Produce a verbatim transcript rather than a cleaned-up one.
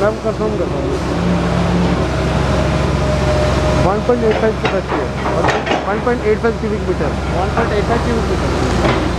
Ma'am confirm करता हूँ। One point eight five capacity है और one point eight five cubic metre. One point eight five cubic metre.